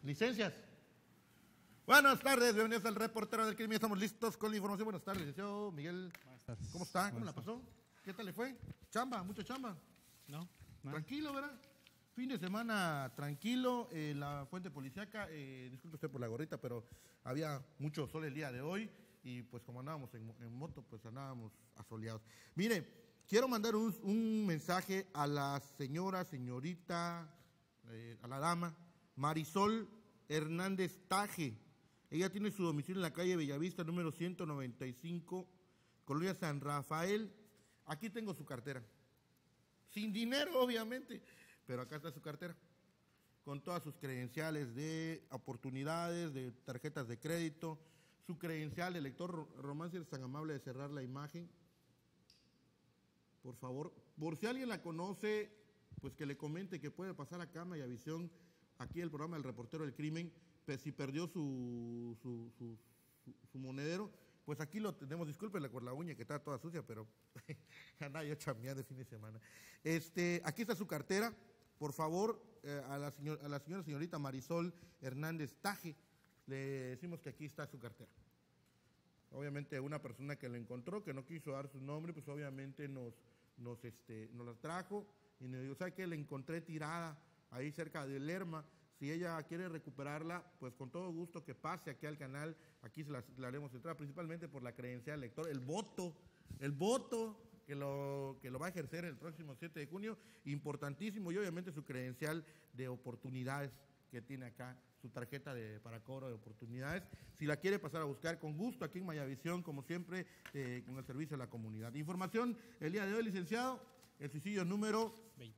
Licencias. Buenas tardes, bienvenidos al Reportero del Crimen. Estamos listos con la información. Buenas tardes, licenciado Miguel. Buenas tardes. ¿Cómo está? ¿Cómo la pasó? ¿Qué tal le fue? ¿Chamba? ¿Mucha chamba? No. Tranquilo, ¿verdad? Fin de semana tranquilo. La fuente policíaca, disculpe usted por la gorrita, pero había mucho sol el día de hoy y pues como andábamos en moto, pues andábamos asoleados. Mire, quiero mandar un mensaje a la señorita, a la dama, Marisol Hernández Taje. Ella tiene su domicilio en la calle Bellavista, número 195, Colonia San Rafael. Aquí tengo su cartera. Sin dinero, obviamente, pero acá está su cartera. Con todas sus credenciales de oportunidades, de tarjetas de crédito, su credencial de lector. Román, si eres tan amable de cerrar la imagen. Por favor, por si alguien la conoce, pues que le comente que puede pasar a Cama y a Visión, aquí el programa del Reportero del Crimen, pues si perdió su monedero, pues aquí lo tenemos. Discúlpenle por la uña que está toda sucia, pero andaba yo chambeando de fin de semana. Aquí está su cartera. Por favor, a la señorita Marisol Hernández Taje, le decimos que aquí está su cartera. Obviamente una persona que la encontró, que no quiso dar su nombre, pues obviamente nos la trajo y nos dijo, ¿sabe qué? La encontré tirada ahí cerca de Lerma. Si ella quiere recuperarla, pues con todo gusto que pase aquí al canal, aquí se la haremos entrar, principalmente por la credencial lector, el voto que lo va a ejercer el próximo 7 de junio, importantísimo, y obviamente su credencial de oportunidades que tiene acá, su tarjeta para cobro de oportunidades. Si la quiere pasar a buscar, con gusto, aquí en Mayavisión, como siempre, con el servicio a la comunidad. Información el día de hoy, licenciado, el suicidio número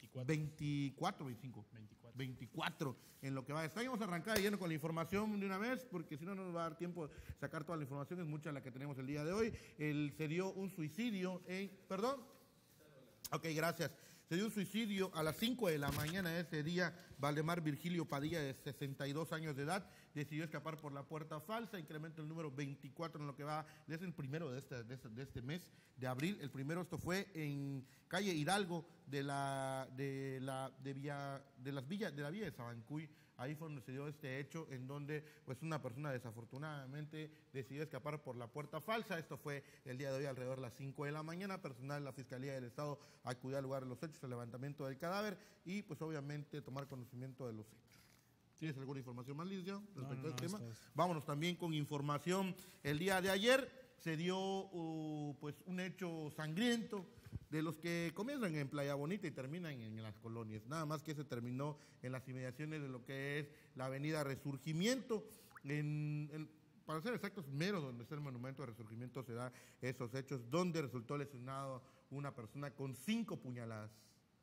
24, en lo que va a estar. Vamos a arrancar lleno con la información de una vez, porque si no, no nos va a dar tiempo de sacar toda la información, es mucha la que tenemos el día de hoy. Se dio un suicidio ¿Perdón? Ok, gracias. Se dio un suicidio a las 5 de la mañana de ese día. Valdemar Virgilio Padilla, de 62 años de edad, decidió escapar por la puerta falsa. Incrementa el número 24 en lo que va, es el primero de este mes de abril. El primero, esto fue en calle Hidalgo de la villa de Sabancuy. Ahí fue donde se dio este hecho, en donde pues una persona desafortunadamente decidió escapar por la puerta falsa. Esto fue el día de hoy alrededor de las 5 de la mañana. Personal de la Fiscalía del Estado acudió al lugar de los hechos, el levantamiento del cadáver y pues obviamente tomar conocimiento de los hechos. ¿Tienes alguna información más, licenciado, respecto al tema? Vámonos también con información. El día de ayer se dio pues un hecho sangriento, de los que comienzan en Playa Bonita y terminan en las colonias. Nada más que se terminó en las inmediaciones de lo que es la avenida Resurgimiento. Para ser exactos, mero donde está el monumento de Resurgimiento se da esos hechos, donde resultó lesionado una persona con 5 puñaladas.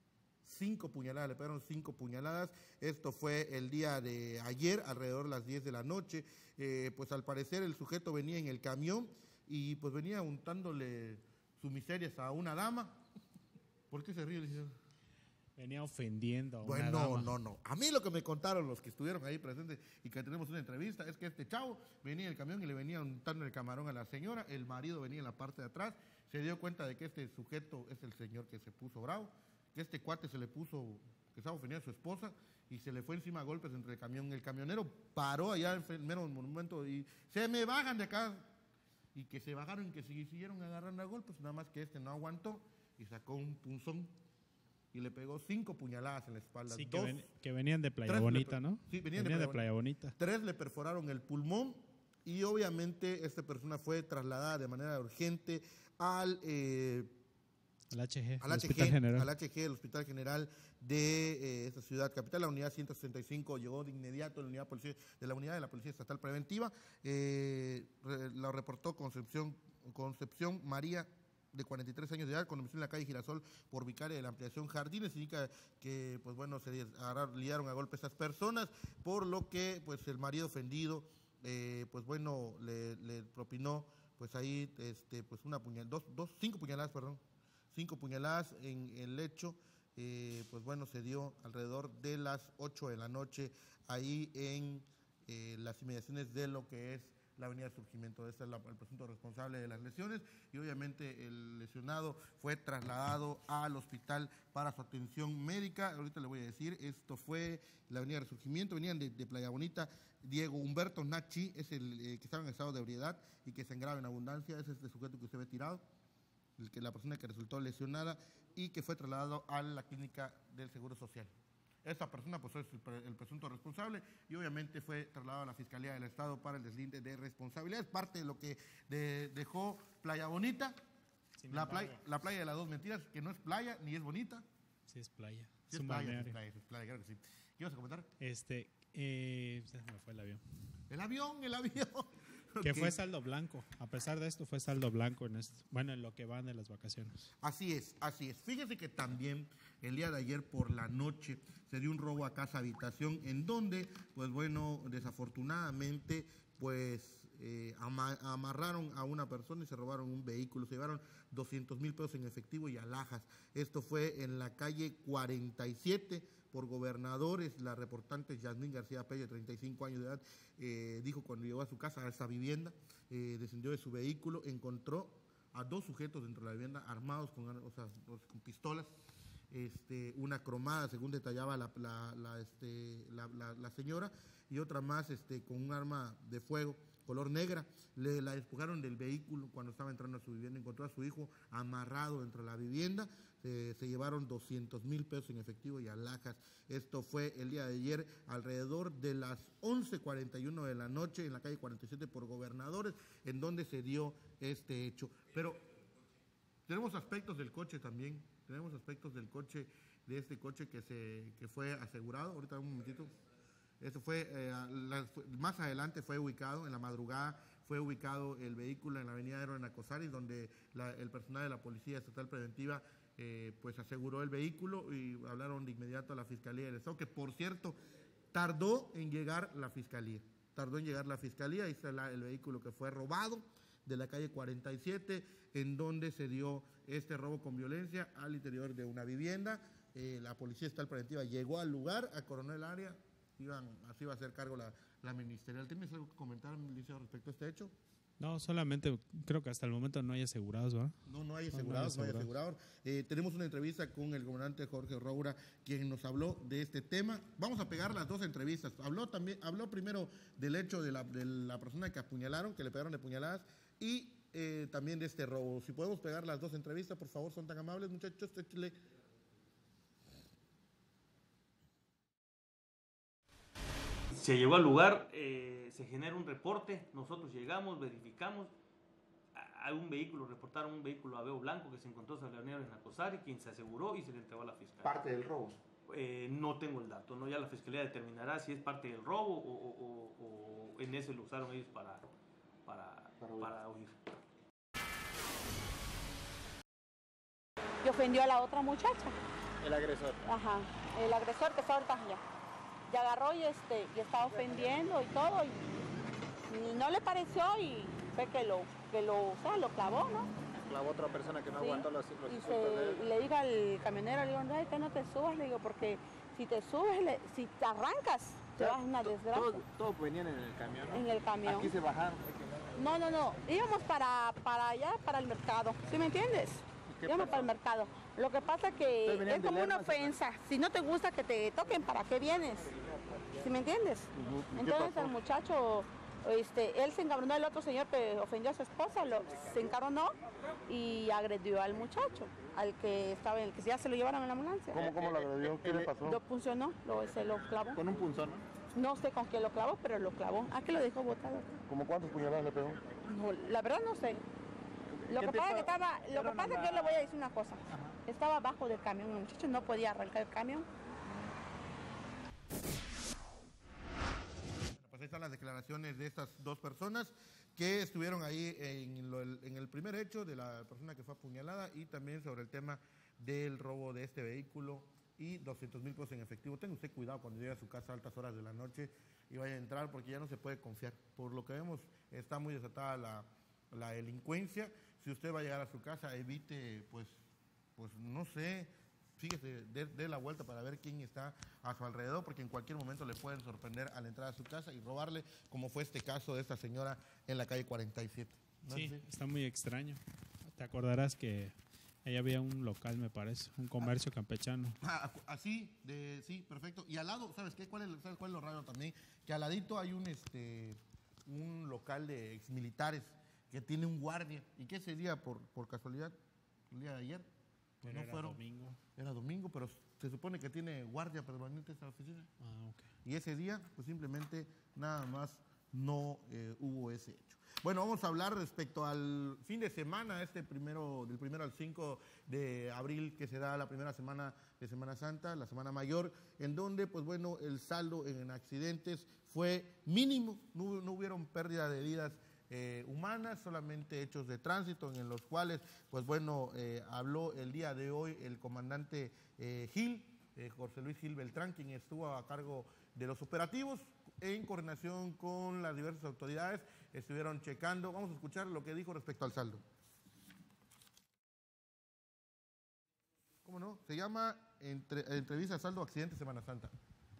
5 puñaladas, le pegaron 5 puñaladas. Esto fue el día de ayer, alrededor de las 10 de la noche. Pues al parecer el sujeto venía en el camión y pues venía untándole sus miserias a una dama. ¿Por qué se ríe, licenciado? Venía ofendiendo a una bueno, dama. no. A mí lo que me contaron los que estuvieron ahí presentes y que tenemos una entrevista es que este chavo venía en el camión y le venía untando el camarón a la señora. El marido venía en la parte de atrás. Se dio cuenta de que este sujeto es el señor que se puso bravo, que este cuate se le puso, que estaba ofendiendo a su esposa y se le fue encima a golpes entre el camión. El camionero paró allá en el mero monumento y se me bajan de acá. Y que se bajaron y que siguieron agarrando a golpes, nada más que este no aguantó y sacó un punzón y le pegó 5 puñaladas en la espalda. Sí, que venían de Playa Bonita, ¿no? Sí, venían de Playa Bonita. 3 le perforaron el pulmón y obviamente esta persona fue trasladada de manera urgente al HG, el Hospital General de esta ciudad capital. La unidad 165 llegó de inmediato la unidad de la Policía Estatal Preventiva. La reportó Concepción María, de 43 años de edad, con domicilio en la calle Girasol por Vicaria de la Ampliación Jardines. Indica que pues bueno, se liaron a golpe estas personas, por lo que pues el marido ofendido pues bueno le propinó pues ahí pues 5 puñaladas, perdón. 5 puñaladas en el hecho. Pues bueno, se dio alrededor de las 8 de la noche ahí en las inmediaciones de lo que es la avenida Surgimiento. Este es el presunto responsable de las lesiones y obviamente el lesionado fue trasladado al hospital para su atención médica. Ahorita le voy a decir, esto fue la avenida Resurgimiento, venían de Playa Bonita. Diego Humberto Nachi es el que estaba en estado de ebriedad y que sangraba en abundancia. Ese es el sujeto que usted ve tirado, la persona que resultó lesionada y que fue trasladado a la clínica del Seguro Social. Esta persona pues es el presunto responsable y obviamente fue trasladado a la Fiscalía del Estado para el deslinde de responsabilidad. Es parte de lo que dejó Playa Bonita, la playa de las dos mentiras, que no es playa ni es bonita. Sí, es playa. Sí, es playa, claro que sí. ¿Qué ibas a comentar? Se me fue el avión. El avión. Que fue saldo blanco. A pesar de esto, fue saldo blanco en lo que van de las vacaciones. Así es. Fíjese que también el día de ayer por la noche se dio un robo a casa habitación en donde, pues bueno, desafortunadamente, pues amarraron a una persona y se robaron un vehículo. Se llevaron 200,000 pesos en efectivo y alhajas. Esto fue en la calle 47 por Gobernadores. La reportante Yasmín García Pérez, de 35 años de edad, dijo cuando llegó a su casa, a esa vivienda, descendió de su vehículo, encontró a dos sujetos dentro de la vivienda armados con pistolas, una cromada, según detallaba la señora, y otra más con un arma de fuego color negra. La despojaron del vehículo cuando estaba entrando a su vivienda, encontró a su hijo amarrado dentro de la vivienda. Se llevaron 200,000 pesos en efectivo y alhajas. Esto fue el día de ayer alrededor de las 11:41 de la noche en la calle 47 por Gobernadores, en donde se dio este hecho. Pero tenemos aspectos del coche también, de este coche que fue asegurado. Ahorita un momentito. Esto fue, más adelante fue ubicado, en la madrugada fue ubicado el vehículo en la avenida Héroe Nacosari, donde el personal de la Policía Estatal Preventiva pues aseguró el vehículo y hablaron de inmediato a la Fiscalía del Estado, que por cierto tardó en llegar la Fiscalía. Ahí está el vehículo que fue robado de la calle 47, en donde se dio este robo con violencia al interior de una vivienda. La Policía Estatal Preventiva llegó al lugar, acoronó el área. Así va a hacer cargo la ministerial. ¿Tienes algo que comentar, Liceo, respecto a este hecho? No, solamente creo que hasta el momento no hay asegurados, ¿verdad? No hay asegurados. Tenemos una entrevista con el comandante Jorge Roura, quien nos habló de este tema. Vamos a pegar las dos entrevistas. Habló primero del hecho de la persona que apuñalaron, que le pegaron de puñaladas, y también de este robo. Si podemos pegar las dos entrevistas, por favor, son tan amables, muchachos. Échale. Se llegó al lugar, se genera un reporte, nosotros llegamos, verificamos, reportaron un vehículo Aveo blanco que se encontró sobre la avenida Nacosari, quien se aseguró y se le entregó a la fiscalía. ¿Parte del robo? No tengo el dato, ya la fiscalía determinará si es parte del robo o en ese lo usaron ellos para huir. Y ofendió a la otra muchacha. El agresor. Ajá, el agresor que está ahorita allá. Y agarró y estaba ofendiendo y todo, y no le pareció y fue que lo clavó, ¿no? Clavó otra persona que no aguantó los insultos de él. Y le digo al camionero, le digo, ay, que no te subas, le digo, porque si te subes, si te arrancas, te vas a una desgracia. Todos venían en el camión, ¿no? En el camión. Aquí se bajaron. No, íbamos para allá, para el mercado, ¿sí me entiendes? Íbamos para el mercado. Lo que pasa que es como una ofensa. Si no te gusta que te toquen, ¿para qué vienes? ¿Sí me entiendes? Entonces el muchacho, él se encabronó, el otro señor que ofendió a su esposa, se encabronó y agredió al muchacho, al que estaba, el que ya se lo llevaron en la ambulancia. ¿Cómo lo agredió? ¿Qué le pasó? Lo puncionó, se lo clavó. ¿Con un punzón, no? No sé con qué lo clavó, pero lo clavó. ¿A qué lo dejó botado? ¿Cómo cuántos puñaladas le pegó? No, la verdad no sé. Lo que pasa es que yo le voy a decir una cosa. Ajá. Estaba abajo del camión, el muchacho no podía arrancar el camión. Pues ahí están las declaraciones de estas dos personas que estuvieron ahí en el primer hecho de la persona que fue apuñalada y también sobre el tema del robo de este vehículo y 200,000 pesos en efectivo. Tenga usted cuidado cuando llegue a su casa a altas horas de la noche y vaya a entrar, porque ya no se puede confiar. Por lo que vemos, está muy desatada la delincuencia. Si usted va a llegar a su casa, evite, pues no sé, fíjese, dé la vuelta para ver quién está a su alrededor, porque en cualquier momento le pueden sorprender a la entrada a su casa y robarle, como fue este caso de esta señora en la calle 47. ¿No Sí, es así? está muy extraño. Te acordarás que ahí había un local, me parece, un comercio campechano. Así, sí, perfecto. Y al lado, ¿sabes qué? ¿Sabes cuál es lo raro también? Que al ladito hay un local de exmilitares que tiene un guardia. ¿Y qué ese día, por casualidad, el día de ayer? Pues no Era fueron. domingo. Era domingo, pero se supone que tiene guardia permanente esta oficina. Ah, ok. Y ese día, pues simplemente nada más no hubo ese hecho. Bueno, vamos a hablar respecto al fin de semana, del 1 al 5 de abril, que será la primera semana de Semana Santa, la Semana Mayor, en donde, pues bueno, el saldo en accidentes fue mínimo, no hubieron pérdida de vidas humanas, solamente hechos de tránsito en los cuales, pues bueno, habló el día de hoy el comandante Gil, José Luis Gil Beltrán, quien estuvo a cargo de los operativos en coordinación con las diversas autoridades, estuvieron checando. Vamos a escuchar lo que dijo respecto al saldo. ¿Cómo no? Se llama Entrevista Saldo Accidente Semana Santa.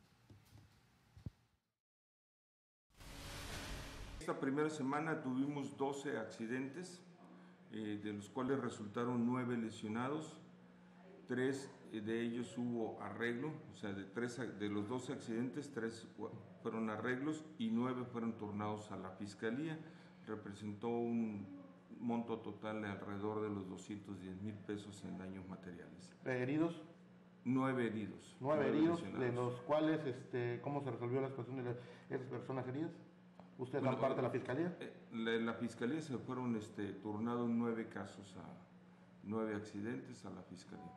Esta primera semana tuvimos 12 accidentes, de los cuales resultaron 9 lesionados, 3 de ellos hubo arreglo, o sea, de los 12 accidentes, 3 fueron arreglos y 9 fueron turnados a la Fiscalía. Representó un monto total de alrededor de los 210,000 pesos en daños materiales. ¿Heridos? 9 heridos. 9 heridos, lesionados. de los cuales, ¿cómo se resolvió la situación de esas personas heridas? ¿Ustedes dan parte de la Fiscalía? La Fiscalía se fueron turnados 9 casos, 9 accidentes a la Fiscalía.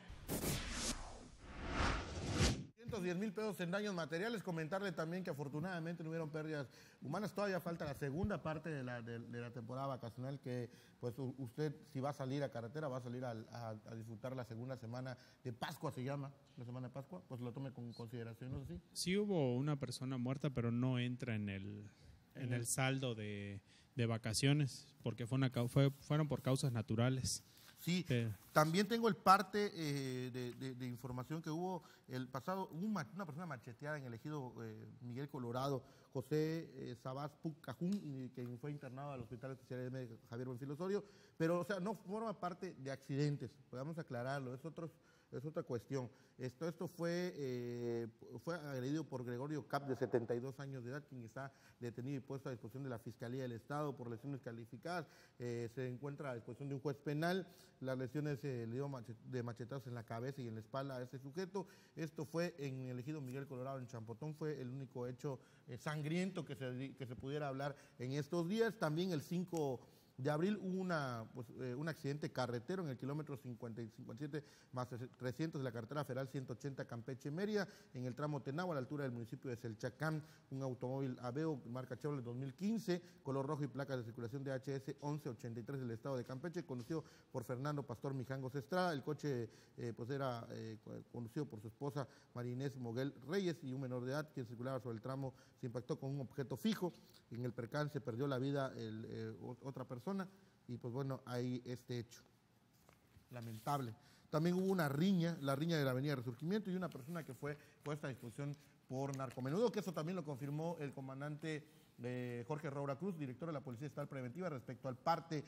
210,000 pesos en daños materiales. Comentarle también que afortunadamente no hubieron pérdidas humanas. Todavía falta la segunda parte de la temporada vacacional, que pues usted, si va a salir a carretera, va a salir a disfrutar la segunda semana de Pascua, se llama, la semana de Pascua, pues lo tome con consideración, ¿no es así? Sí hubo una persona muerta, pero no entra en el saldo de vacaciones, porque fueron por causas naturales. Sí, también tengo el parte de información que hubo el pasado, una persona macheteada en el ejido Miguel Colorado, José Sabás Pucajún, que fue internado al Hospital Especial de Javier Buenfil Osorio, pero o sea, no forma parte de accidentes, podemos aclararlo, es otra cuestión. Esto fue agredido por Gregorio Cap, de 72 años de edad, quien está detenido y puesto a disposición de la Fiscalía del Estado por lesiones calificadas. Se encuentra a disposición de un juez penal. Las lesiones le dio de machetazos en la cabeza y en la espalda a este sujeto. Esto fue en el ejido Miguel Colorado, en Champotón. Fue el único hecho sangriento que se pudiera hablar en estos días. También el 5 de abril hubo un accidente carretero en el kilómetro 50 y 57 más 300 de la carretera federal 180 Campeche-Mérida, en el tramo Tenagua, a la altura del municipio de Selchacán. Un automóvil Aveo marca Chevrolet 2015, color rojo y placas de circulación de HS 1183 del estado de Campeche, conducido por Fernando Pastor Mijangos Estrada. El coche era conducido por su esposa Marinés Moguel Reyes, y un menor de edad quien circulaba sobre el tramo se impactó con un objeto fijo. En el percance perdió la vida otra persona, y pues bueno, hay este hecho lamentable. También hubo la riña de la avenida Resurgimiento, y una persona que fue puesta a disposición por narcomenudo, que eso también lo confirmó el comandante Jorge Roura Cruz, director de la Policía Estatal Preventiva, respecto al parte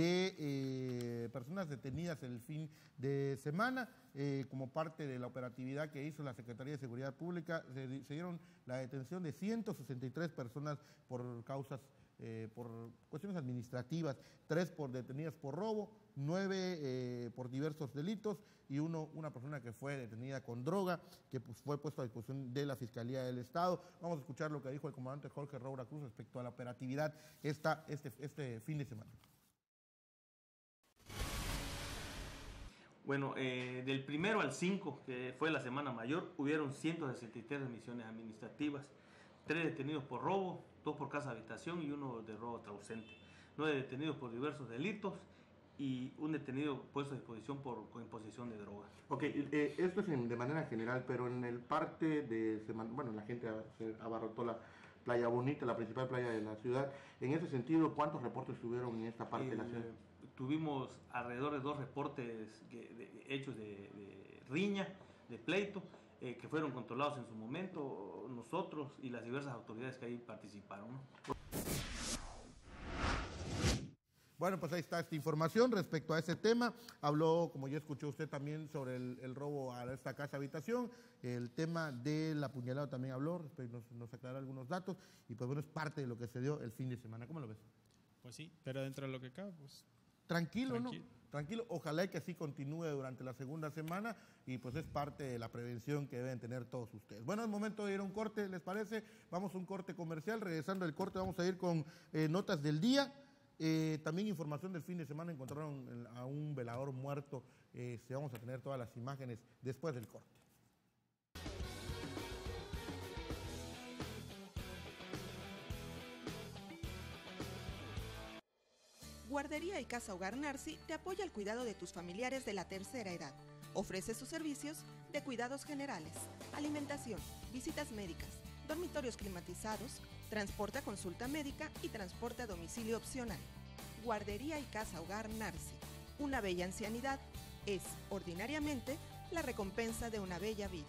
de personas detenidas el fin de semana. Como parte de la operatividad que hizo la Secretaría de Seguridad Pública, se dieron la detención de 163 personas por causas, por cuestiones administrativas, 3 detenidas por robo, 9 por diversos delitos, y una persona que fue detenida con droga, que pues fue puesto a disposición de la Fiscalía del Estado. Vamos a escuchar lo que dijo el comandante Jorge Roura Cruz respecto a la operatividad este fin de semana. Bueno, del 1 al 5, que fue la semana mayor, hubieron 163 remisiones administrativas, 3 detenidos por robo, 2 por casa habitación y 1 de robo ausente, 9 detenidos por diversos delitos y un detenido puesto a disposición por imposición de drogas. Ok, esto es de manera general, pero en el parte de semana, bueno, la gente se abarrotó la Playa Bonita, la principal playa de la ciudad. En ese sentido, ¿cuántos reportes tuvieron en esta parte de la ciudad? Tuvimos alrededor de 2 reportes hechos de riña, de pleito, que fueron controlados en su momento nosotros y las diversas autoridades que ahí participaron, ¿no? Bueno, pues ahí está esta información respecto a ese tema. Habló, como ya escuchó usted también, sobre el robo a esta casa habitación. El tema del apuñalado también habló, nos aclaró algunos datos. Y pues bueno, es parte de lo que se dio el fin de semana. ¿Cómo lo ves? Pues sí, pero dentro de lo que cabe, pues... Tranquilo, ¿no? Tranquilo. Ojalá que así continúe durante la segunda semana y pues es parte de la prevención que deben tener todos ustedes. Bueno, es momento de ir a un corte, ¿les parece? Vamos a un corte comercial. Regresando del corte vamos a ir con notas del día. También información del fin de semana, encontraron a un velador muerto. Vamos a tener todas las imágenes después del corte. Guardería y Casa Hogar Narci te apoya el cuidado de tus familiares de la tercera edad. Ofrece sus servicios de cuidados generales, alimentación, visitas médicas, dormitorios climatizados, transporte a consulta médica y transporte a domicilio opcional. Guardería y Casa Hogar Narci. Una bella ancianidad es, ordinariamente, la recompensa de una bella vida.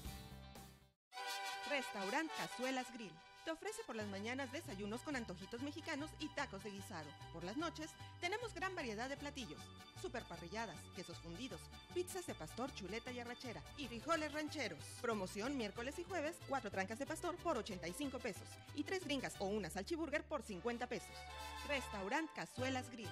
Restaurant Cazuelas Grill. Te ofrece por las mañanas desayunos con antojitos mexicanos y tacos de guisado. Por las noches tenemos gran variedad de platillos, super parrilladas, quesos fundidos, pizzas de pastor, chuleta y arrachera y frijoles rancheros. Promoción miércoles y jueves, 4 trancas de pastor por 85 pesos y 3 gringas o una salchiburger por 50 pesos. Restaurant Cazuelas Grill.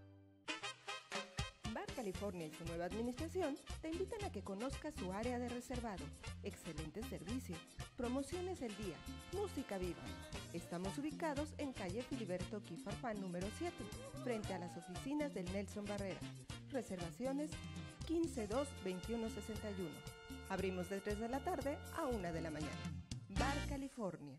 Bar California y su nueva administración te invitan a que conozcas su área de reservado. Excelente servicio, promociones del día, música viva. Estamos ubicados en calle Filiberto Quifarfán número 7, frente a las oficinas del Nelson Barrera. Reservaciones 15-2-2161. Abrimos de 3 de la tarde a 1 de la mañana. Bar California.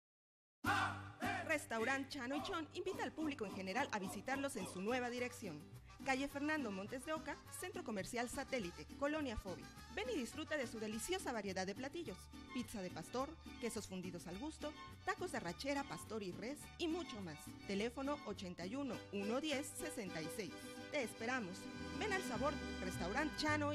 Restaurant Chano y Chon invita al público en general a visitarlos en su nueva dirección. Calle Fernando Montes de Oca, Centro Comercial Satélite, Colonia Fobi. Ven y disfruta de su deliciosa variedad de platillos. Pizza de pastor, quesos fundidos al gusto, tacos de arrachera, pastor y res y mucho más. Teléfono 81 110 66. Te esperamos. Ven al sabor. Restaurant Chano y...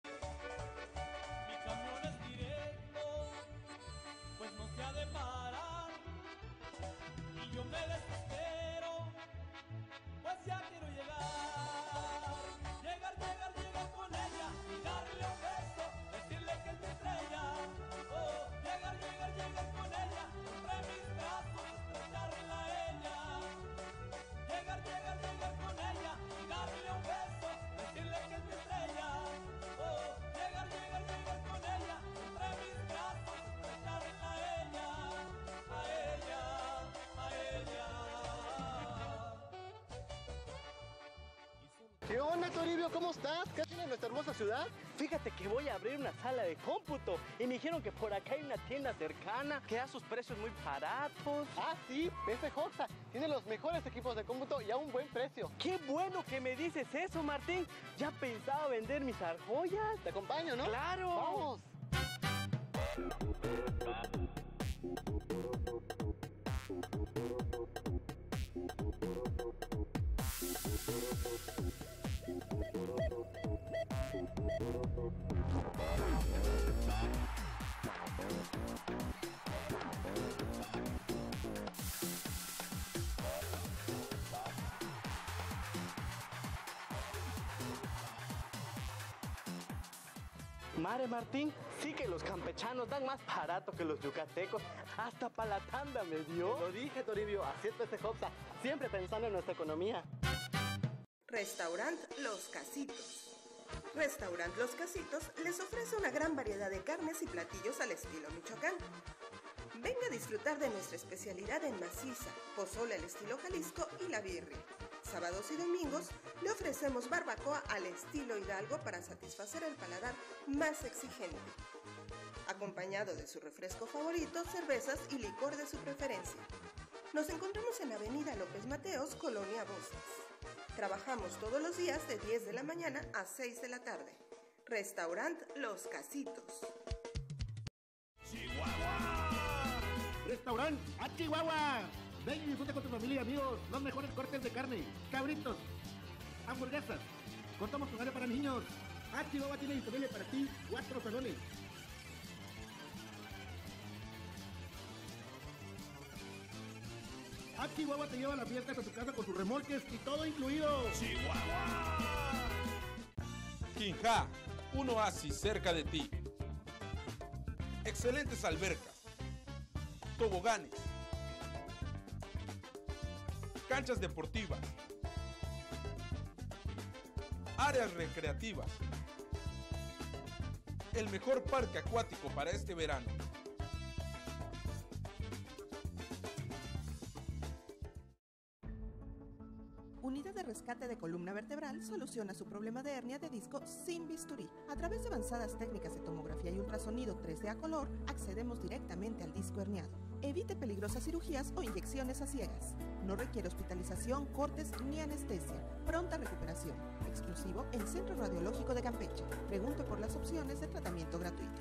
Mi camión es directo, pues no se ha de parar. Y yo me desespero, pues ya quiero llegar. Llegar con ella y darle un beso, decirle que es mi estrella. Oh, llegar con ella, entre mis brazos, estrecharla a ella. Llegar con ella y darle un beso, decirle que es mi estrella. Oh, llegar con ella, entre mis brazos, estrecharla a ella, a ella, a ella. ¿Qué onda, Toribio? ¿Cómo estás? ¿Qué tiene nuestra hermosa ciudad? Fíjate que voy a abrir una sala de cómputo y me dijeron que por acá hay una tienda cercana que da sus precios muy baratos. Ah, sí, PC Hoxa tiene los mejores equipos de cómputo y a un buen precio. ¡Qué bueno que me dices eso, Martín! Ya pensaba vender mis argollas. Te acompaño, ¿no? ¡Claro! ¡Vamos! Mare Martín, sí que los campechanos dan más barato que los yucatecos. Hasta para la tanda me dio. Lo dije, Toribio, así es PC Hoxa, siempre pensando en nuestra economía. Restaurant Los Casitos. Restaurant Los Casitos les ofrece una gran variedad de carnes y platillos al estilo Michoacán. Venga a disfrutar de nuestra especialidad en maciza, pozole al estilo Jalisco y la birria. Sábados y domingos le ofrecemos barbacoa al estilo Hidalgo para satisfacer el paladar más exigente. Acompañado de su refresco favorito, cervezas y licor de su preferencia. Nos encontramos en Avenida López Mateos, Colonia Bosques. Trabajamos todos los días de 10 de la mañana a 6 de la tarde. Restaurant Los Casitos. ¡Chihuahua! Restaurant a Chihuahua. Ven y disfruta con tu familia y amigos los mejores cortes de carne, cabritos, hamburguesas. Contamos con área para niños, Chihuahua tiene disponible para ti 4 salones. Chihuahua te lleva a la fiesta a tu casa con sus remolques y todo incluido. ¡Chihuahua! Quinja, un oasis cerca de ti. Excelentes albercas, toboganes, canchas deportivas, áreas recreativas, el mejor parque acuático para este verano. Unidad de Rescate de Columna Vertebral soluciona su problema de hernia de disco sin bisturí. A través de avanzadas técnicas de tomografía y ultrasonido 3D a color, accedemos directamente al disco herniado. Evite peligrosas cirugías o inyecciones a ciegas. No requiere hospitalización, cortes ni anestesia. Pronta recuperación. Exclusivo en Centro Radiológico de Campeche. Pregunte por las opciones de tratamiento gratuito.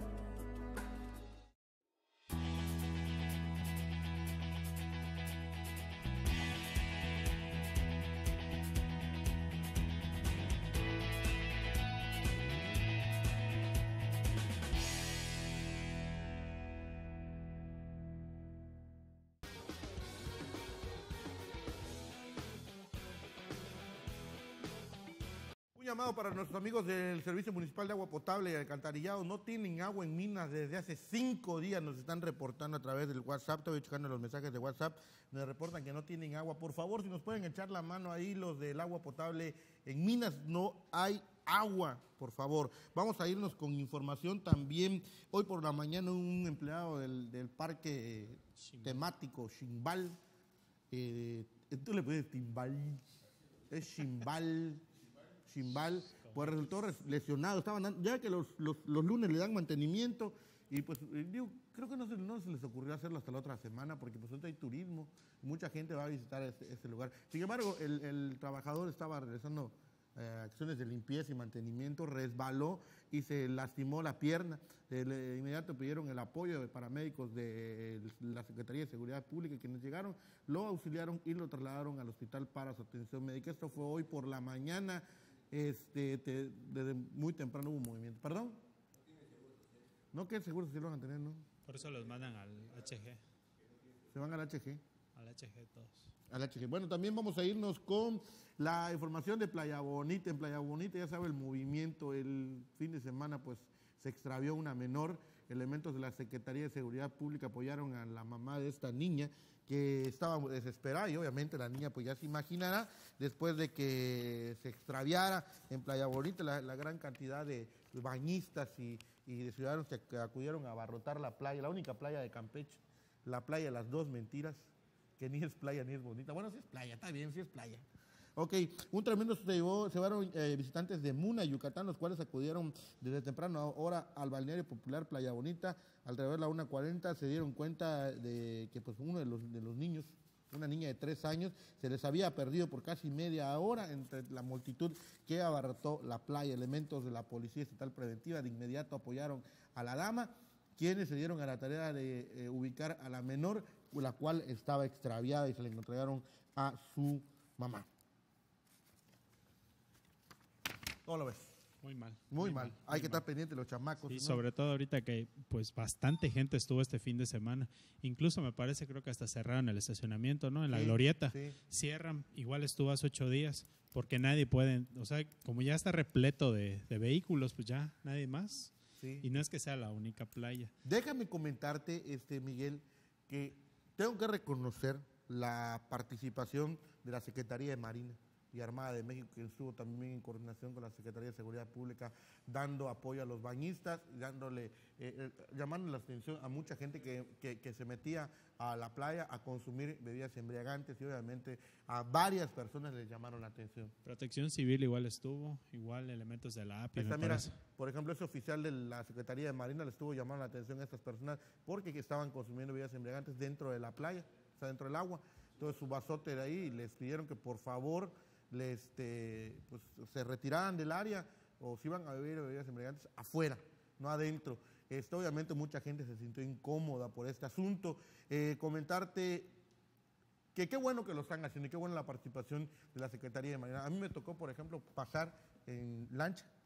Llamado para nuestros amigos del Servicio Municipal de Agua Potable y Alcantarillado. No tienen agua en Minas desde hace 5 días. Nos están reportando a través del WhatsApp. Estoy checando los mensajes de WhatsApp. Nos reportan que no tienen agua. Por favor, si nos pueden echar la mano ahí los del agua potable. En Minas no hay agua, por favor. Vamos a irnos con información también. Hoy por la mañana un empleado del parque temático Ximbal. Tú le puedes Timbal. Es Ximbal. Pues resultó lesionado. Ya que los lunes le dan mantenimiento y pues digo, creo que no se les ocurrió hacerlo hasta la otra semana porque pues hay turismo, mucha gente va a visitar ese lugar. Sin embargo, el trabajador estaba realizando acciones de limpieza y mantenimiento, resbaló y se lastimó la pierna. De inmediato pidieron el apoyo de paramédicos de la Secretaría de Seguridad Pública, quienes llegaron, lo auxiliaron y lo trasladaron al hospital para su atención médica. Esto fue hoy por la mañana. Desde muy temprano hubo movimiento. ¿Perdón? No, que seguro si lo van a tener, ¿no? Por eso los mandan al HG. Se van al HG. Al HG todos. Al HG. Bueno, también vamos a irnos con la información de Playa Bonita. En Playa Bonita, ya sabe, el movimiento, el fin de semana, pues se extravió una menor. Elementos de la Secretaría de Seguridad Pública apoyaron a la mamá de esta niña, que estaba desesperada, y obviamente la niña pues ya se imaginará, después de que se extraviara en Playa Bonita la gran cantidad de bañistas y de ciudadanos que acudieron a abarrotar la playa, la única playa de Campeche, la playa de las dos mentiras, que ni es playa ni es bonita. Bueno, sí es playa, está bien, sí es playa. Ok, un tremendo se llevaron visitantes de Muna, Yucatán, los cuales acudieron desde temprana hora al balneario popular Playa Bonita. Alrededor de la 1:40 se dieron cuenta de que pues uno de los niños, una niña de 3 años, se les había perdido por casi media hora entre la multitud que abarrotó la playa. Elementos de la Policía Estatal Preventiva de inmediato apoyaron a la dama, quienes se dieron a la tarea de ubicar a la menor, la cual estaba extraviada, y se le entregaron a su mamá. ¿Cómo lo ves? Muy mal. Muy mal. Hay que estar pendiente de los chamacos. Y ¿no? sobre todo ahorita que pues bastante gente estuvo este fin de semana. Incluso me parece, creo que hasta cerraron el estacionamiento, ¿no? En la Glorieta. Sí. Cierran. Igual estuvo hace 8 días porque nadie puede, o sea, como ya está repleto de vehículos, pues ya nadie más. Sí. Y no es que sea la única playa. Déjame comentarte, Miguel, que tengo que reconocer la participación de la Secretaría de Marina y Armada de México, que estuvo también en coordinación con la Secretaría de Seguridad Pública, dando apoyo a los bañistas, llamando la atención a mucha gente que se metía a la playa a consumir bebidas embriagantes, y obviamente a varias personas les llamaron la atención. Protección Civil igual estuvo, igual elementos de la API. Mira, por ejemplo, ese oficial de la Secretaría de Marina le estuvo llamando la atención a estas personas porque estaban consumiendo bebidas embriagantes dentro de la playa, o sea, dentro del agua. Entonces su vasote de ahí, les pidieron que por favor pues, se retiraran del área, o si iban a beber bebidas embriagantes afuera, no adentro. Obviamente mucha gente se sintió incómoda por este asunto. Comentarte que qué bueno que lo están haciendo y qué buena la participación de la Secretaría de Marina. A mí me tocó, por ejemplo, pasar en lancha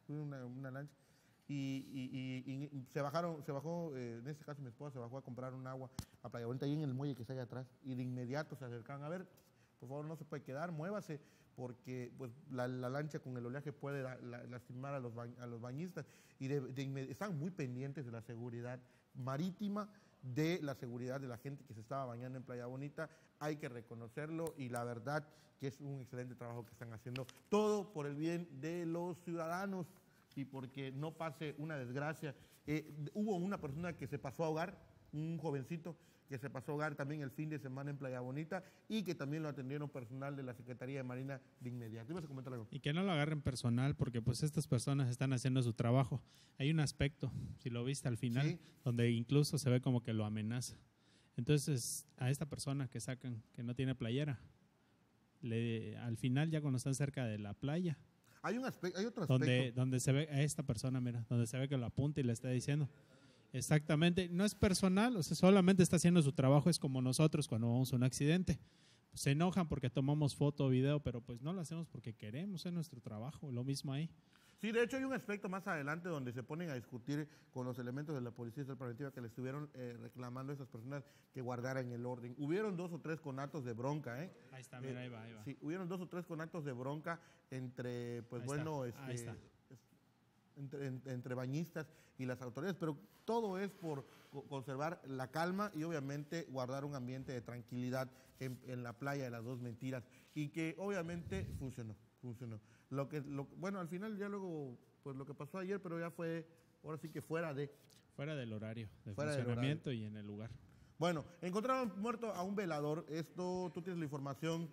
una lancha. Y se bajó, en este caso mi esposa se bajó a comprar un agua a Playa Bonita, ahí en el muelle que está allá atrás, y de inmediato se acercaron, a ver, por favor no se puede quedar, muévase, porque pues, la lancha con el oleaje puede lastimar a los bañistas, y están muy pendientes de la seguridad marítima, de la seguridad de la gente que se estaba bañando en Playa Bonita, hay que reconocerlo, y la verdad que es un excelente trabajo que están haciendo, todo por el bien de los ciudadanos, y porque no pase una desgracia. Hubo una persona que se pasó a ahogar, un jovencito que se pasó a ahogar también el fin de semana en Playa Bonita y que también lo atendieron personal de la Secretaría de Marina de inmediato. ¿Ibas a comentar algo? Y que no lo agarren personal porque pues estas personas están haciendo su trabajo. Hay un aspecto, si lo viste al final, ¿sí?, donde incluso se ve como que lo amenaza. Entonces a esta persona que sacan, que no tiene playera, al final ya cuando están cerca de la playa, hay otro aspecto. Donde se ve a esta persona, mira, donde se ve que lo apunta y le está diciendo. Exactamente, no es personal, o sea, solamente está haciendo su trabajo, es como nosotros cuando vamos a un accidente. Se enojan porque tomamos foto o video, pero pues no lo hacemos porque queremos, es nuestro trabajo, lo mismo ahí. Sí, de hecho hay un aspecto más adelante donde se ponen a discutir con los elementos de la Policía Estatal Preventiva que le estuvieron reclamando a esas personas que guardaran el orden. Hubieron 2 o 3 conatos de bronca, Ahí está, mira, ahí va. Sí, hubieron 2 o 3 conatos de bronca entre, pues entre bañistas y las autoridades, pero todo es por conservar la calma y obviamente guardar un ambiente de tranquilidad en la playa de las Dos Mentiras, y que obviamente funcionó. Bueno, al final ya luego, pues lo que pasó ayer, pero ya fue, ahora sí que fuera del horario de funcionamiento y en el lugar. Bueno, encontraron muerto a un velador. Esto, tú tienes la información.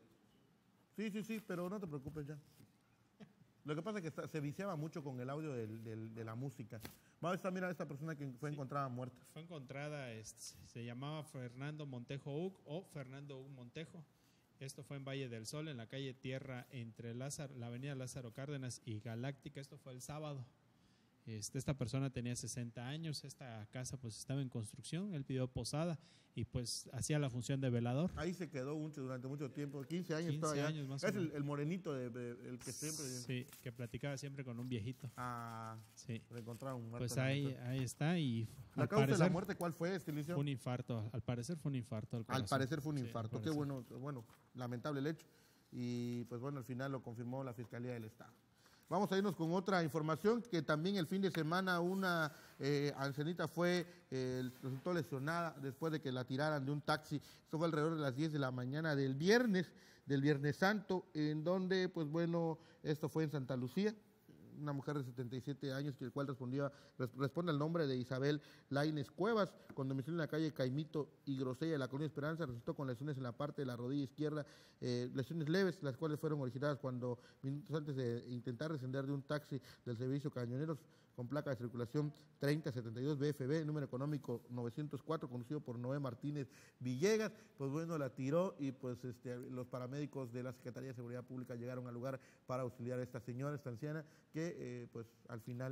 Sí, pero no te preocupes ya. Lo que pasa es que se viciaba mucho con el audio de la música. Vamos a mirar a esta persona que fue encontrada muerta. Fue encontrada, se llamaba Fernando Montejo Uc o Fernando Uc Montejo. Esto fue en Valle del Sol, en la calle Tierra, entre la avenida Lázaro Cárdenas y Galáctica. Esto fue el sábado. Esta persona tenía 60 años, esta casa pues estaba en construcción, él pidió posada y pues hacía la función de velador. Ahí se quedó durante mucho tiempo, 15 años estaba allá. Más es el morenito, el que siempre... Sí, que platicaba siempre con un viejito. Sí. Lo encontraron muerto. Pues ahí está. Y ¿La causa de la muerte cuál fue, Estilicio? Fue un infarto, al parecer fue un infarto. Al parecer fue un infarto, qué bueno, lamentable el hecho. Y pues bueno, al final lo confirmó la Fiscalía del Estado. Vamos a irnos con otra información, que también el fin de semana una ancianita resultó lesionada después de que la tiraran de un taxi. Esto fue alrededor de las 10 de la mañana del Viernes Santo, en donde, pues bueno, esto fue en Santa Lucía. Una mujer de 77 años, el cual responde al nombre de Isabel Laínez Cuevas, con domicilio en la calle Caimito y Grosella de la Colonia Esperanza, resultó con lesiones en la parte de la rodilla izquierda, lesiones leves, las cuales fueron originadas cuando, minutos antes de intentar descender de un taxi del servicio Cañoneros con placa de circulación 3072 BFB, número económico 904, conducido por Noé Martínez Villegas, pues bueno, la tiró y pues los paramédicos de la Secretaría de Seguridad Pública llegaron al lugar para auxiliar a esta señora, esta anciana, que pues al final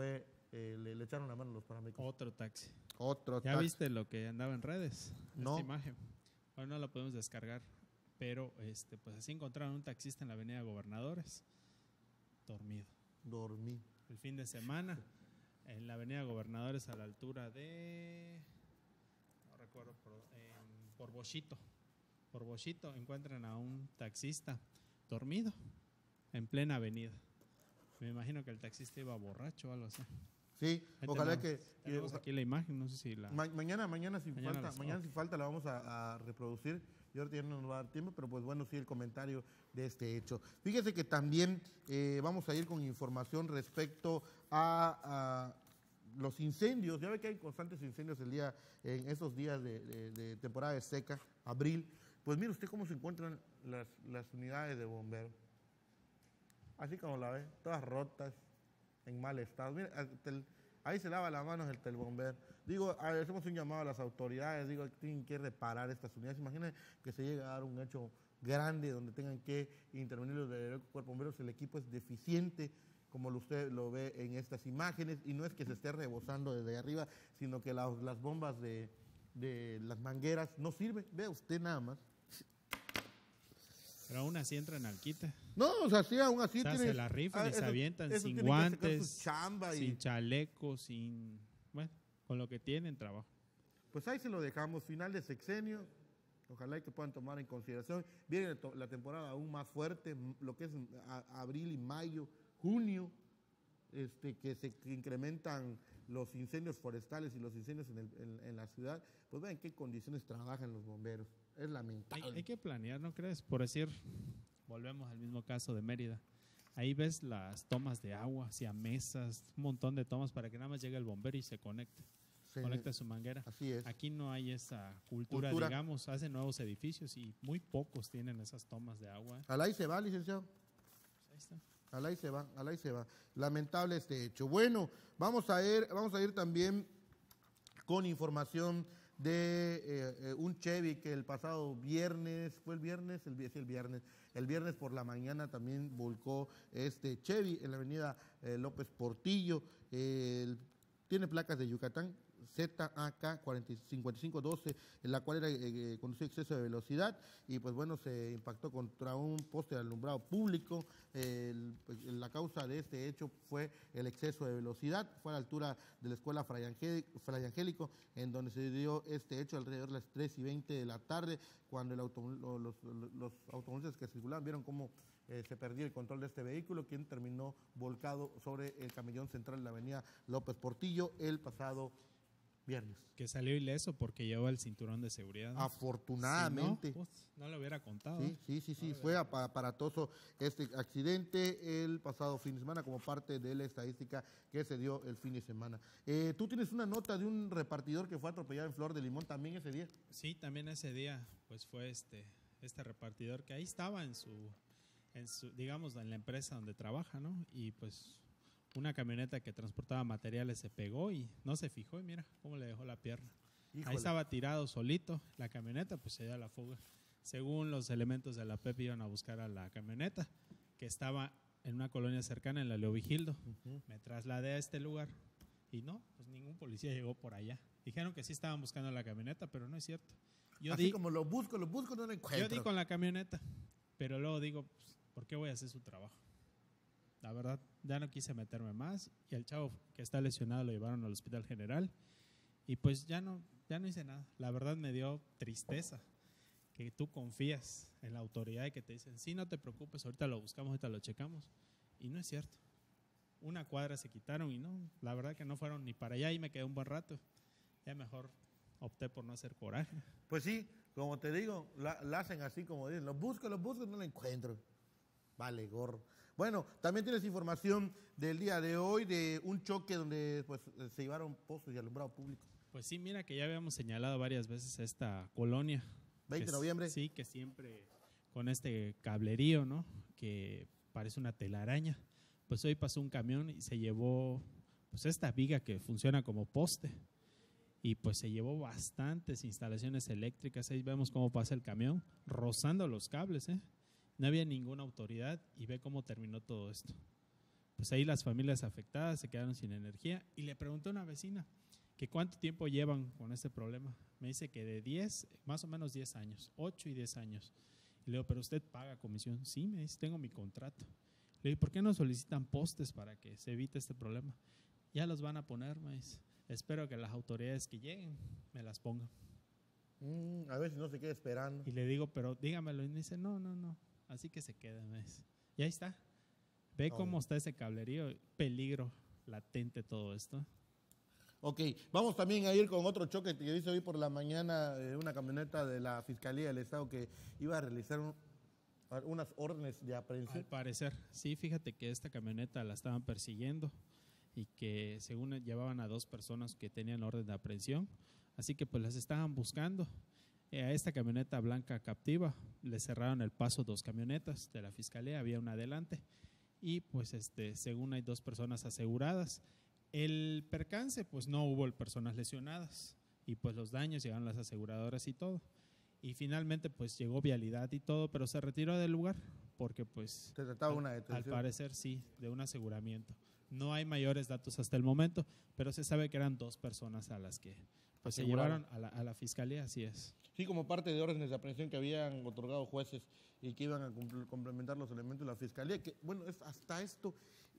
le echaron la mano a los paramédicos. Otro taxi. ¿Ya viste lo que andaba en redes? No. Esta imagen. Bueno, no la podemos descargar, pero pues así encontraron un taxista en la avenida Gobernadores, dormido. El fin de semana, en la avenida Gobernadores a la altura de, no recuerdo, por Bochito, encuentran a un taxista dormido en plena avenida. Me imagino que el taxista iba borracho o algo así. Sí, ojalá que... Tenemos aquí la imagen, no sé si la... Mañana si falta la vamos a reproducir. Y ahorita ya no nos va a dar tiempo, pero pues bueno, sí, el comentario de este hecho. Fíjese que también vamos a ir con información respecto a los incendios. Ya ve que hay constantes incendios en estos días de temporada de seca, abril. Pues mire usted cómo se encuentran las unidades de bomberos. Así como la ve, todas rotas, en mal estado. Mire, ahí se lava las manos el bombero. Digo, hacemos un llamado a las autoridades, digo, tienen que reparar estas unidades. Imaginen que se llegue a dar un hecho grande donde tengan que intervenir los del cuerpo de bomberos. El equipo es deficiente, como usted lo ve en estas imágenes, y no es que se esté rebosando desde arriba, sino que las bombas de las mangueras no sirven. Vea usted nada más. Pero aún así entran al quite. No, o sea, sí, aún así O sea, se la rifan y se avientan sin guantes, sin chaleco, bueno, con lo que tienen trabajo. Pues ahí se lo dejamos, final de sexenio. Ojalá y que puedan tomar en consideración. Viene la temporada aún más fuerte, lo que es abril y mayo, junio, que se incrementan los incendios forestales y los incendios en la ciudad. Pues vean en qué condiciones trabajan los bomberos. Es lamentable. Hay que planear, ¿no crees? Por decir, volvemos al mismo caso de Mérida. Ahí ves las tomas de agua, hacia mesas, un montón de tomas para que nada más llegue el bombero y se conecte. Conecta su manguera. Así es. Aquí no hay esa cultura, digamos, hacen nuevos edificios y muy pocos tienen esas tomas de agua. Al ahí se va, licenciado. Pues ahí está. Al ahí se va. Lamentable este hecho. Bueno, vamos a ir también con información de un Chevy que el pasado viernes, ¿fue el viernes? El viernes por la mañana también volcó este Chevy en la avenida López Portillo. Tiene placas de Yucatán, ZAK 5512, en la cual era conducía exceso de velocidad y pues bueno, se impactó contra un poste de alumbrado público. La causa de este hecho fue el exceso de velocidad, fue a la altura de la escuela Fray Angélico, en donde se dio este hecho alrededor de las 3:20 de la tarde, cuando los automovilistas que circulaban vieron cómo se perdió el control de este vehículo, quien terminó volcado sobre el camellón central de la avenida López Portillo el pasado viernes. Que salió ileso porque llevaba el cinturón de seguridad. Afortunadamente. Si no lo hubiera contado. Sí, fue aparatoso este accidente el pasado fin de semana como parte de la estadística que se dio el fin de semana. Tú tienes una nota de un repartidor que fue atropellado en Flor de Limón también ese día. Sí, también ese día pues fue este repartidor que ahí estaba en su digamos, en la empresa donde trabaja, ¿no? Y pues una camioneta que transportaba materiales se pegó y no se fijó y mira cómo le dejó la pierna. Híjole. Ahí estaba tirado solito la camioneta, pues se dio a la fuga. Según los elementos de la PEP iban a buscar a la camioneta que estaba en una colonia cercana en la Leovigildo. Me trasladé a este lugar y no, pues ningún policía llegó por allá. Dijeron que sí estaban buscando la camioneta, pero no es cierto. Así como lo busco, no lo encuentro. Yo di con la camioneta, pero luego digo, pues, ¿por qué voy a hacer su trabajo? La verdad, ya no quise meterme más y el chavo que está lesionado lo llevaron al Hospital General y pues ya no hice nada. La verdad me dio tristeza que tú confías en la autoridad y que te dicen, sí, no te preocupes, ahorita lo buscamos, ahorita lo checamos. Y no es cierto. Una cuadra se quitaron y no, la verdad que no fueron ni para allá y me quedé un buen rato. Ya mejor opté por no hacer coraje. Pues sí, como te digo, la hacen así como dicen, los busco, no lo encuentro. Vale, gorro. Bueno, también tienes información del día de hoy de un choque donde pues se llevaron postes de alumbrado público. Pues sí, mira que ya habíamos señalado varias veces esta colonia. 20 de noviembre. Sí, que siempre con este cablerío, ¿no? Que parece una telaraña. Pues hoy pasó un camión y se llevó pues esta viga que funciona como poste. Y pues se llevó bastantes instalaciones eléctricas. Ahí vemos cómo pasa el camión, rozando los cables, ¿eh? No había ninguna autoridad y ve cómo terminó todo esto. Pues ahí las familias afectadas se quedaron sin energía y le pregunté a una vecina que cuánto tiempo llevan con este problema. Me dice que de 10, más o menos 10 años, 8 y 10 años. Y le digo, ¿pero usted paga comisión? Sí, me dice, tengo mi contrato. Le digo, ¿por qué no solicitan postes para que se evite este problema? Ya los van a poner, me dice. Espero que las autoridades que lleguen me las pongan. A ver si no se queda esperando. Y le digo, pero dígamelo. Y me dice, no. Así que se queda, me dice. Y ahí está. Ve cómo está ese cablerío. Peligro latente todo esto. Ok, vamos también a ir con otro choque que dice hoy por la mañana una camioneta de la Fiscalía del Estado que iba a realizar unas órdenes de aprehensión. Al parecer, sí, fíjate que esta camioneta la estaban persiguiendo y que según llevaban a 2 personas que tenían orden de aprehensión, así que pues las estaban buscando. A esta camioneta blanca captiva le cerraron el paso 2 camionetas de la Fiscalía, había una adelante y pues según hay 2 personas aseguradas. El percance, pues no hubo personas lesionadas y pues los daños llegaron las aseguradoras y todo. Y finalmente pues llegó vialidad y todo, pero se retiró del lugar porque pues se trataba de una detención. Al parecer sí, de un aseguramiento. No hay mayores datos hasta el momento, pero se sabe que eran 2 personas a las que pues se llevaron a la Fiscalía, así es. Sí, como parte de órdenes de aprehensión que habían otorgado jueces y que iban a complementar los elementos de la Fiscalía, que bueno, hasta esto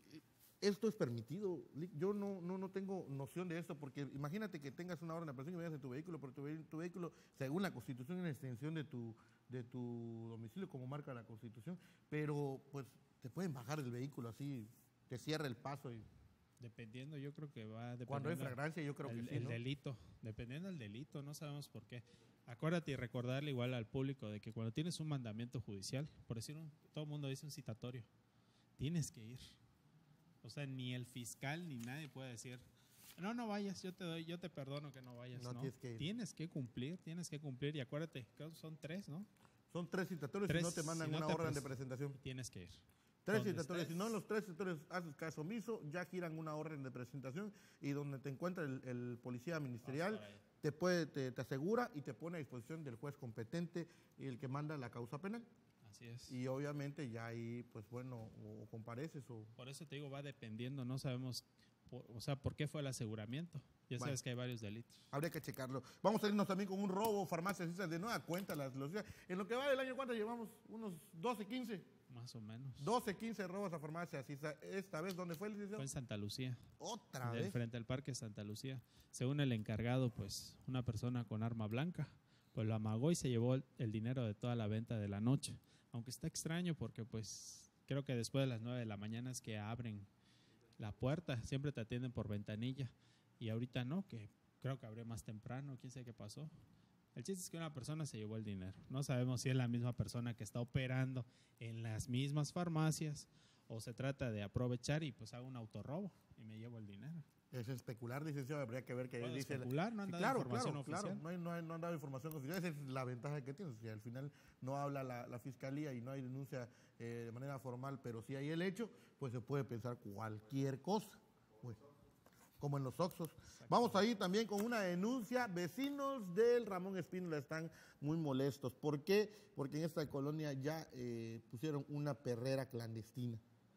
es permitido. Yo no tengo noción de esto, porque imagínate que tengas una orden de aprehensión y vayas de tu vehículo, pero tu vehículo, según la Constitución, es una extensión de tu domicilio, como marca la Constitución, pero pues te pueden bajar el vehículo así, te cierra el paso y... Dependiendo, yo creo que va dependiendo. Cuando hay flagrancia, yo creo que sí, el ¿no? delito, dependiendo del delito, no sabemos por qué. Acuérdate y recordarle igual al público de que cuando tienes un mandamiento judicial, por decir, todo el mundo dice un citatorio, tienes que ir. O sea, ni el fiscal ni nadie puede decir, no vayas, yo te perdono que no vayas. No, tienes que cumplir y acuérdate, son 3, ¿no? Son 3 citatorios y no te mandan una orden de presentación. Tienes que ir. 3 citatorios, si no en los 3 citatorios haces caso omiso, ya giran una orden de presentación y donde te encuentra el policía ministerial, te asegura y te pone a disposición del juez competente y el que manda la causa penal. Así es. Y obviamente ya ahí, pues bueno, o compareces o... Por eso te digo, va dependiendo, no sabemos, por qué fue el aseguramiento. Ya sabes que hay varios delitos. Habría que checarlo. Vamos a irnos también con un robo, farmacias de nueva cuenta. En lo que va del año, ¿cuánto llevamos? Unos 12, 15. Más o menos. 12, 15 robos a farmacias. Esta vez, ¿dónde fue el licenciado? Fue en Santa Lucía. ¿Otra vez? Frente al Parque Santa Lucía. Según el encargado, pues, una persona con arma blanca, pues lo amagó y se llevó el dinero de toda la venta de la noche. Aunque está extraño porque, pues, creo que después de las 9 de la mañana es que abren la puerta. Siempre te atienden por ventanilla. Y ahorita no, que creo que abrió más temprano. ¿Quién sabe qué pasó? El chiste es que una persona se llevó el dinero. No sabemos si es la misma persona que está operando en las mismas farmacias o se trata de aprovechar y pues hago un autorrobo y me llevo el dinero. Es especular, licenciado, habría que ver que bueno, dice... especular, no han dado información oficial. Claro, no han dado información oficial. Esa es la ventaja que tiene. Si al final no habla la fiscalía y no hay denuncia de manera formal, pero si hay el hecho, pues se puede pensar cualquier cosa. Pues, como en los Oxxos. Vamos a ir también con una denuncia. Vecinos del Ramón Espínola están muy molestos. ¿Por qué? Porque en esta colonia ya pusieron una perrera clandestina.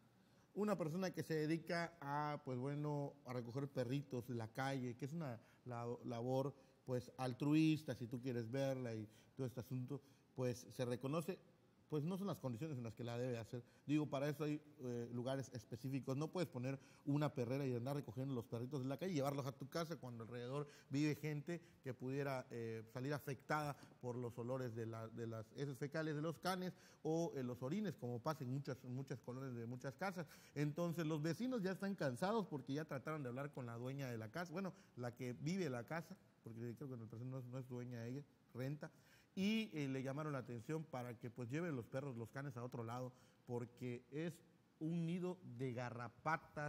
Una persona que se dedica a, pues bueno, a recoger perritos de la calle, que es una labor, pues, altruista, si tú quieres verla y todo este asunto, pues, se reconoce. Pues no son las condiciones en las que la debe hacer. Digo, para eso hay lugares específicos. No puedes poner una perrera y andar recogiendo los perritos de la calle y llevarlos a tu casa cuando alrededor vive gente que pudiera salir afectada por los olores de las heces fecales de los canes o los orines, como pasa en muchas colonias de muchas casas. Entonces los vecinos ya están cansados porque ya trataron de hablar con la dueña de la casa, bueno, la que vive en la casa, porque creo que la persona no es dueña de ella, renta. Y le llamaron la atención para que pues lleven los perros, los canes a otro lado, porque es un nido de garrapatas,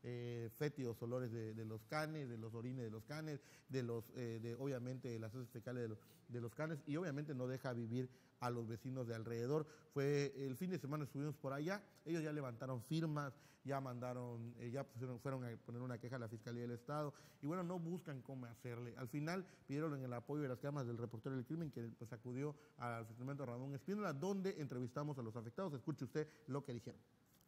fétidos olores de los canes, de los orines de los canes, obviamente de las heces fecales de los canes, y obviamente no deja vivir a los vecinos de alrededor. Fue el fin de semana, estuvimos por allá, ellos ya levantaron firmas, ya mandaron, fueron a poner una queja a la Fiscalía del Estado, y bueno, no buscan cómo hacerle. Al final pidieron en el apoyo de las cámaras del reportero del crimen, que pues acudió al fraccionamiento Ramón Espínola, donde entrevistamos a los afectados. Escuche usted lo que dijeron.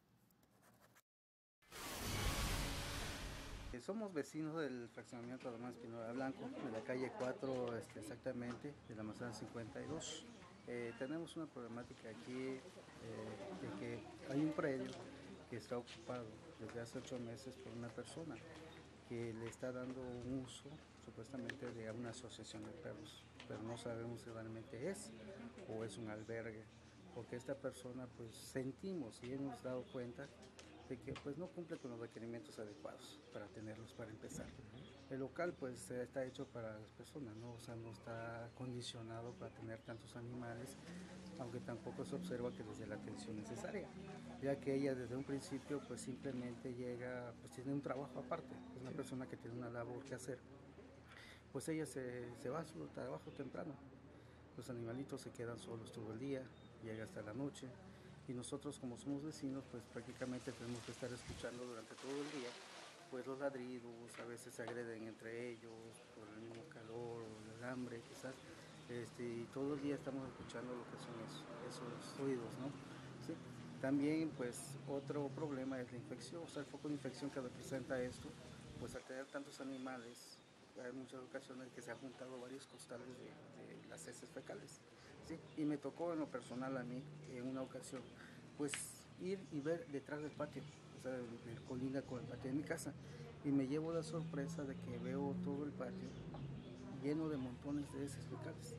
Somos vecinos del fraccionamiento Ramón Espínola Blanco, de la calle 4 exactamente, de la manzana 52. Tenemos una problemática aquí de que hay un predio que está ocupado desde hace 8 meses por una persona que le está dando un uso supuestamente de una asociación de perros, pero no sabemos si realmente es o es un albergue, porque esta persona pues sentimos y hemos dado cuenta de que pues no cumple con los requerimientos adecuados para tenerlos para empezar. El local pues está hecho para las personas, ¿no? O sea, no está condicionado para tener tantos animales, aunque tampoco se observa que desde la atención necesaria, ya que ella desde un principio pues simplemente llega, pues tiene un trabajo aparte, es una persona que tiene una labor que hacer, pues ella se va a su trabajo temprano, los animalitos se quedan solos todo el día, llega hasta la noche, y nosotros como somos vecinos pues prácticamente tenemos que estar escuchando durante todo el día pues los ladridos, a veces se agreden entre ellos por el mismo calor o el hambre quizás, y todo el día estamos escuchando lo que son esos ruidos, ¿no? ¿Sí? También pues otro problema es la infección, o sea el foco de infección que representa esto, pues al tener tantos animales hay muchas ocasiones que se han juntado varios costales de las heces heces fecales, ¿sí? Y me tocó en lo personal a mí, en una ocasión, pues ir y ver detrás del patio, o sea, el colinda con el patio de mi casa, y me llevo la sorpresa de que veo todo el patio lleno de montones de heces fecales.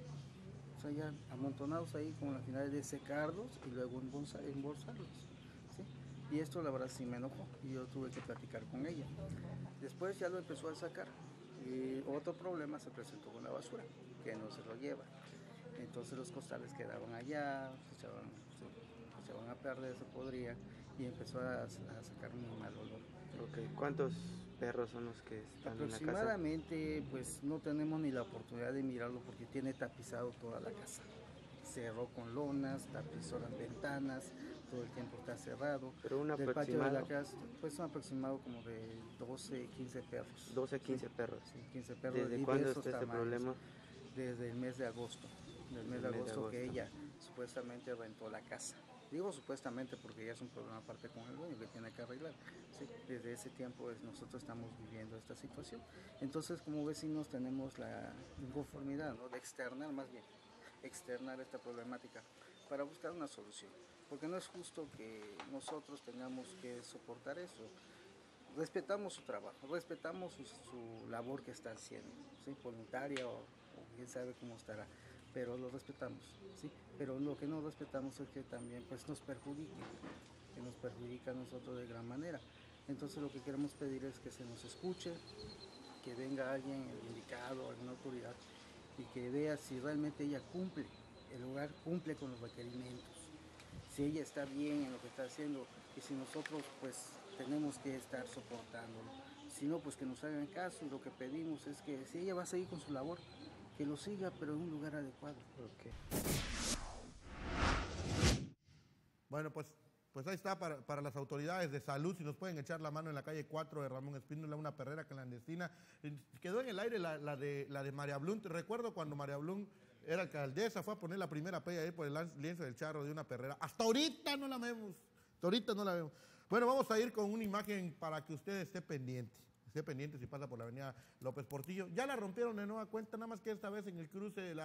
O sea, ya amontonados ahí con la finalidad de secarlos y luego embolsarlos, ¿sí? Y esto la verdad sí me enojó y yo tuve que platicar con ella. Después ya lo empezó a sacar y otro problema se presentó con la basura, que no se lo lleva. Entonces los costales quedaban allá, se echaban a perder, se podría, y empezó a sacar muy mal olor. Okay. ¿Cuántos perros son los que están en la casa? Aproximadamente, pues no tenemos ni la oportunidad de mirarlo porque tiene tapizado toda la casa. Cerró con lonas, tapizó las ventanas, todo el tiempo está cerrado. Pero un del aproximado. patio de la casa, pues un aproximado como de 12, 15 perros. 12, 15 perros. Sí, 15 perros. ¿Desde cuándo está este problema? Desde el mes de agosto. Del mes de agosto que ella supuestamente rentó la casa. Digo supuestamente porque ya es un problema aparte con el dueño que tiene que arreglar. ¿Sí? Desde ese tiempo nosotros estamos viviendo esta situación. Entonces, como vecinos tenemos la inconformidad, ¿no? De externar, más bien, externar esta problemática para buscar una solución. Porque no es justo que nosotros tengamos que soportar eso. Respetamos su trabajo, respetamos su labor que está haciendo, ¿sí? Voluntaria o quién sabe cómo estará. Pero lo respetamos, ¿sí? Pero lo que no respetamos es que también pues, nos perjudique, que nos perjudica a nosotros de gran manera. Entonces lo que queremos pedir es que se nos escuche, que venga alguien indicado, alguna autoridad, y que vea si realmente ella cumple, el lugar cumple con los requerimientos, si ella está bien en lo que está haciendo, y si nosotros pues tenemos que estar soportándolo. Si no, pues que nos hagan caso, y lo que pedimos es que si ella va a seguir con su labor, que lo siga, pero en un lugar adecuado. Okay. Bueno, pues ahí está para las autoridades de salud, si nos pueden echar la mano en la calle 4 de Ramón Espínola, una perrera clandestina. Quedó en el aire la de María Blum. Recuerdo cuando María Blum era alcaldesa, fue a poner la primera pella ahí por el lienzo del charro de una perrera. Hasta ahorita no la vemos. Bueno, vamos a ir con una imagen para que usted esté pendiente si pasa por la avenida López Portillo. Ya la rompieron de nueva cuenta, nada más que esta vez en el cruce de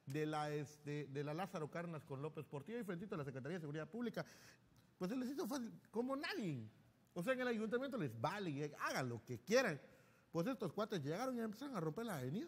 la Lázaro Cárdenas con López Portillo y frentito a la Secretaría de Seguridad Pública. Pues se les hizo fácil, como nadie. O sea, en el ayuntamiento les vale y hagan lo que quieran. Pues estos cuates llegaron y empezaron a romper la avenida.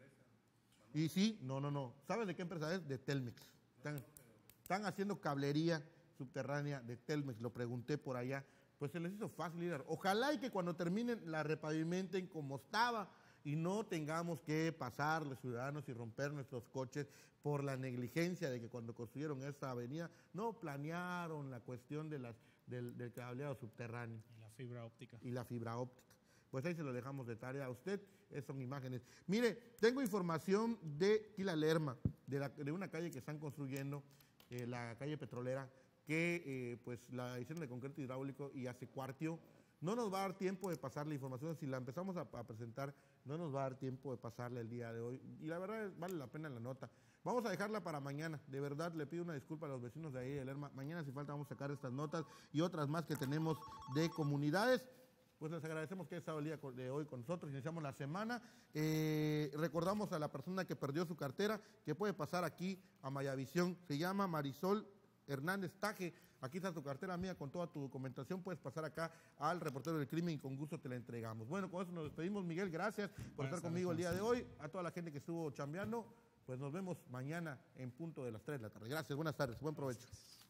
Y sí, no. ¿Sabes de qué empresa es? De Telmex. Están haciendo cablería subterránea de Telmex, lo pregunté por allá. Pues se les hizo fácil ir. Ojalá y que cuando terminen la repavimenten como estaba y no tengamos que pasar los ciudadanos y romper nuestros coches por la negligencia de que cuando construyeron esta avenida no planearon la cuestión del cableado subterráneo. Y la fibra óptica. Pues ahí se lo dejamos de tarea a usted, son imágenes. Mire, tengo información de Quila Lerma, de una calle que están construyendo, la calle Petrolera, que pues la hicieron de concreto hidráulico y hace cuartio. No nos va a dar tiempo de pasar la información, si la empezamos a presentar, no nos va a dar tiempo de pasarla el día de hoy. Y la verdad vale la pena la nota. Vamos a dejarla para mañana. De verdad le pido una disculpa a los vecinos de ahí de Lerma. Mañana si falta vamos a sacar estas notas y otras más que tenemos de comunidades. Pues les agradecemos que haya estado el día de hoy con nosotros. Iniciamos la semana. Recordamos a la persona que perdió su cartera que puede pasar aquí a Mayavisión. Se llama Marisol Hernández Taje. Aquí está tu cartera mía con toda tu documentación. Puedes pasar acá al reportero del crimen y con gusto te la entregamos. Bueno, con eso nos despedimos. Miguel, gracias por estar conmigo el día de hoy. A toda la gente que estuvo chambeando, pues nos vemos mañana en punto de las 3 de la tarde. Gracias, buenas tardes, buen provecho.